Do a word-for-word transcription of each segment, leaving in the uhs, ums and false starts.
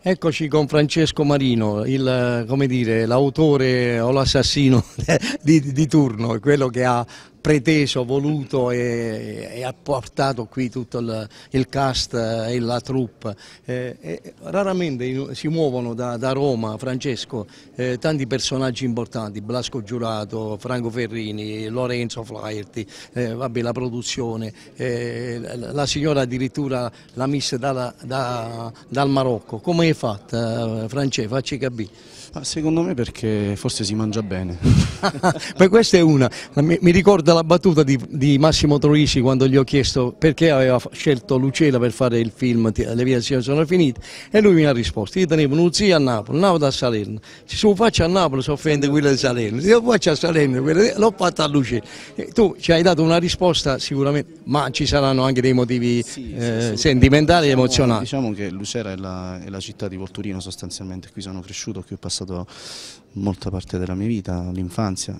Eccoci con Francesco Marino, il, come dire, l'autore o l'assassino di, di turno, quello che ha preteso, voluto e, e ha portato qui tutto il, il cast e la troupe. Eh, eh, raramente si muovono da, da Roma, Francesco, eh, tanti personaggi importanti, Blasco Giurato, Franco Ferrini, Lorenzo Flaherty, eh, vabbè, la produzione, eh, la signora addirittura la miss da, da, dal Marocco. Come è fatta, Francesco? Facci capire. Ma secondo me perché forse si mangia bene. Beh, questa è una, mi, mi ricorda la battuta di, di Massimo Troisi quando gli ho chiesto perché aveva scelto Lucera per fare il film Le vie sono finite, e lui mi ha risposto: io tenevo uno zio a Napoli, Napoli a Salerno, se lo faccio a Napoli si offende quello di Salerno, se lo faccio a Salerno l'ho fatto a Lucera. Tu ci hai dato una risposta sicuramente, ma ci saranno anche dei motivi sì, eh, sì, sentimentali diciamo, e emozionali. Diciamo che Lucera è la, è la città di Volturino sostanzialmente, qui sono cresciuto, qui ho passato molta parte della mia vita, l'infanzia,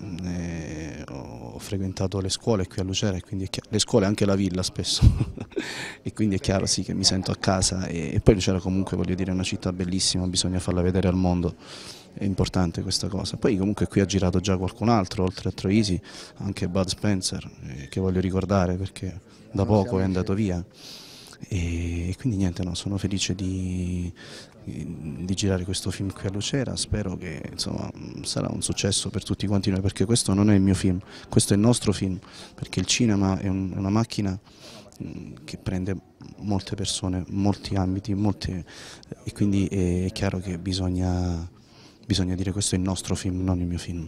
ho frequentato le scuole qui a Lucera, e quindi è chiaro, le scuole e anche la villa spesso e quindi è chiaro sì che mi sento a casa, e, e poi Lucera comunque, voglio dire, è una città bellissima, bisogna farla vedere al mondo, è importante questa cosa. Poi comunque qui ha girato già qualcun altro, oltre a Troisi, anche Bud Spencer, eh, che voglio ricordare perché da poco è andato via. E quindi niente, no, sono felice di, di girare questo film qui a Lucera, spero che insomma sarà un successo per tutti quanti noi, perché questo non è il mio film, questo è il nostro film, perché il cinema è, un, è una macchina che prende molte persone, molti ambiti, molte, e quindi è chiaro che bisogna, bisogna dire questo è il nostro film, non il mio film.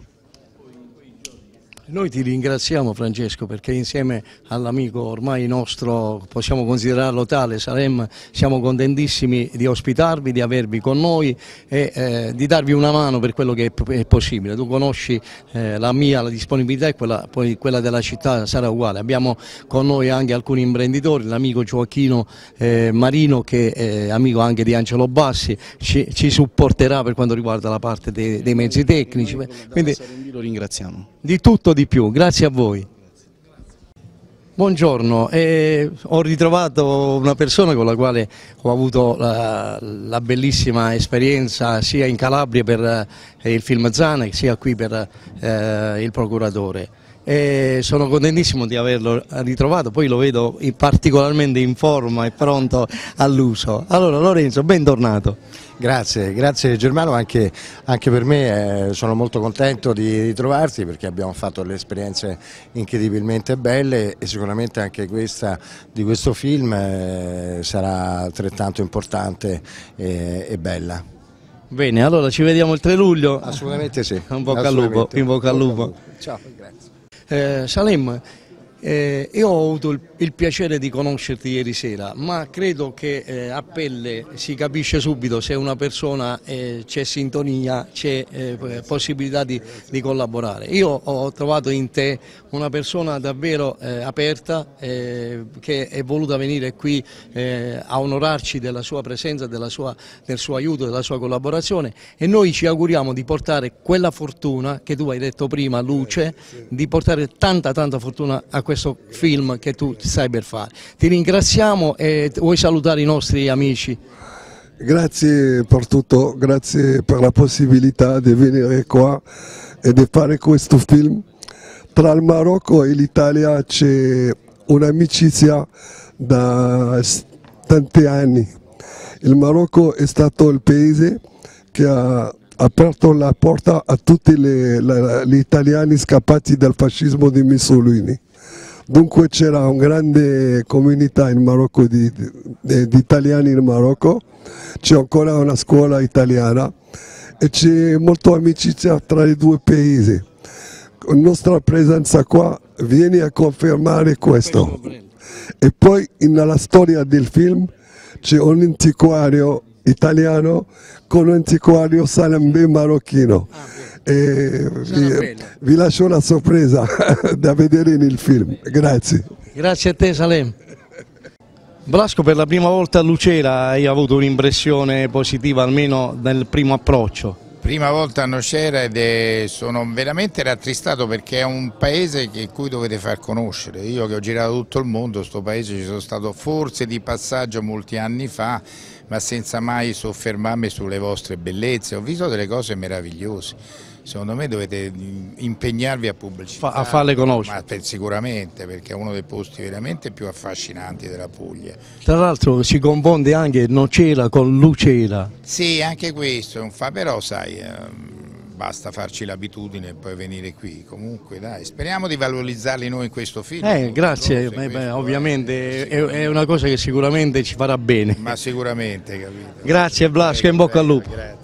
Noi ti ringraziamo, Francesco, perché insieme all'amico ormai nostro, possiamo considerarlo tale, Salem, siamo contentissimi di ospitarvi, di avervi con noi e eh, di darvi una mano per quello che è, è possibile. Tu conosci eh, la mia, la disponibilità, e quella, poi quella della città sarà uguale. Abbiamo con noi anche alcuni imprenditori, l'amico Gioacchino eh, Marino, che è amico anche di Angelo Bassi, ci, ci supporterà per quanto riguarda la parte dei, dei mezzi tecnici. Quindi lo ringraziamo. Di tutto di più, grazie a voi. Buongiorno, eh, ho ritrovato una persona con la quale ho avuto la, la bellissima esperienza sia in Calabria per eh, il film Zana, sia qui per eh, il procuratore. E sono contentissimo di averlo ritrovato, poi lo vedo particolarmente in forma e pronto all'uso. Allora Lorenzo, bentornato. Grazie, grazie Germano, anche, anche per me eh, sono molto contento di ritrovarti, perché abbiamo fatto delle esperienze incredibilmente belle e sicuramente anche questa di questo film eh, sarà altrettanto importante e, e bella. Bene, allora ci vediamo il tre luglio? Assolutamente sì. In bocca al lupo. In bocca al lupo. Ciao, grazie. Eh, Salem, eh, io ho avuto il, il piacere di conoscerti ieri sera, ma credo che eh, a pelle si capisce subito se una persona eh, c'è sintonia, c'è eh, possibilità di, di collaborare. Io ho trovato in te una persona davvero eh, aperta, eh, che è voluta venire qui eh, a onorarci della sua presenza, della sua, del suo aiuto, della sua collaborazione, e noi ci auguriamo di portare quella fortuna che tu hai detto prima, Luce, di portare tanta tanta fortuna a questo film che tu stai per fare. Ti ringraziamo e vuoi salutare i nostri amici? Grazie per tutto, grazie per la possibilità di venire qua e di fare questo film. Tra il Marocco e l'Italia c'è un'amicizia da tanti anni. Il Marocco è stato il paese che ha aperto la porta a tutti le, la, gli italiani scappati dal fascismo di Mussolini. Dunque c'era una grande comunità in Marocco di, di, di italiani in Marocco, c'è ancora una scuola italiana e c'è molta amicizia tra i due paesi. La nostra presenza qua viene a confermare questo. E poi nella storia del film c'è un antiquario italiano con un antiquario salambe marocchino. E vi, vi lascio una sorpresa da vedere nel film. Grazie. Grazie a te Salem. Blasco, per la prima volta a Lucera hai avuto un'impressione positiva, almeno nel primo approccio? Prima volta a Nocera ed è, sono veramente rattristato, perché è un paese che cui dovete far conoscere. Io che ho girato tutto il mondo, questo paese ci sono stato forse di passaggio molti anni fa, ma senza mai soffermarmi sulle vostre bellezze. Ho visto delle cose meravigliose. Secondo me dovete impegnarvi a pubblicizzare, a farle conoscere. Ma per, sicuramente, perché è uno dei posti veramente più affascinanti della Puglia. Tra l'altro si confonde anche Nocera con Lucera. Sì, anche questo è un fa, però sai, eh, basta farci l'abitudine e poi venire qui. Comunque dai, speriamo di valorizzarli noi in questo film. Eh, grazie, Beh, beh, ovviamente è, è una cosa che sicuramente ci farà bene. Ma sicuramente, capito. Grazie Blasco, in bocca al lupo. Grazie.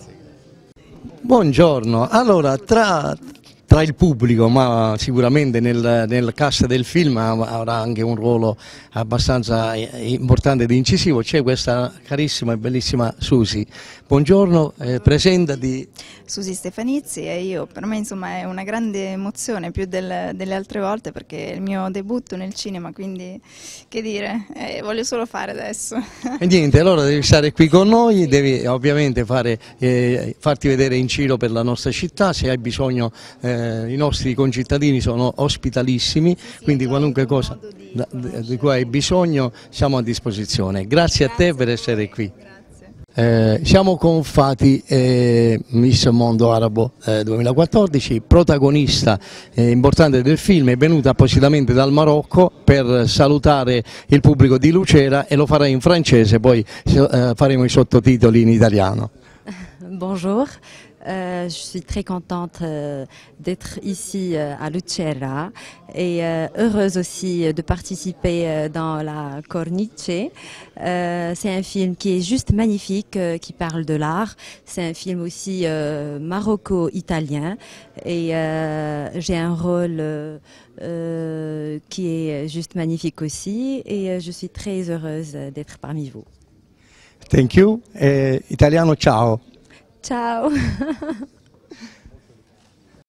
Buongiorno, allora tra, tra il pubblico, ma sicuramente nel, nel cast del film avrà anche un ruolo abbastanza importante ed incisivo, c'è questa carissima e bellissima Susi. Buongiorno, eh, presentati. Susi Stefanizzi e io, per me insomma è una grande emozione più del, delle altre volte perché è il mio debutto nel cinema, quindi che dire, eh, voglio solo fare adesso. E niente, allora devi stare qui con noi, devi ovviamente fare, eh, farti vedere in giro per la nostra città, se hai bisogno, eh, i nostri concittadini sono ospitalissimi, quindi qualunque cosa da, di cui hai bisogno siamo a disposizione. Grazie, Grazie a te per essere qui. Eh, siamo con Fati, eh, Miss Mondo Arabo eh, duemilaquattordici, protagonista eh, importante del film, è venuta appositamente dal Marocco per salutare il pubblico di Lucera e lo farà in francese, poi eh, faremo i sottotitoli in italiano. Bonjour. Euh, je suis très contente euh, d'être ici euh, à Lucera et euh, heureuse aussi de participer euh, dans la Cornice. Euh, c'est un film qui est juste magnifique, euh, qui parle de l'art. C'est un film aussi euh, maroco-italien et euh, j'ai un rôle euh, euh, qui est juste magnifique aussi et euh, je suis très heureuse d'être parmi vous. Thank you. Eh, italiano ciao. Ciao.